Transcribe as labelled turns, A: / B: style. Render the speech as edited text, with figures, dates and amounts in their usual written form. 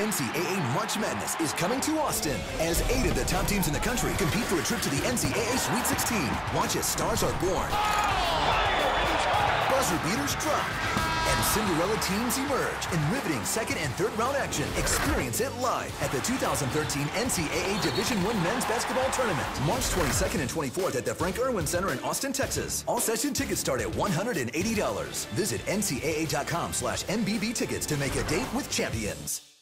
A: NCAA March Madness is coming to Austin as 8 of the top teams in the country compete for a trip to the NCAA Sweet 16. Watch as stars are born, buzzer beaters drop, and Cinderella teams emerge in riveting second and third round action. Experience it live at the 2013 NCAA Division I Men's Basketball Tournament, March 22nd and 24th at the Frank Erwin Center in Austin, Texas. All session tickets start at $180. Visit ncaa.com/MBB tickets to make a date with champions.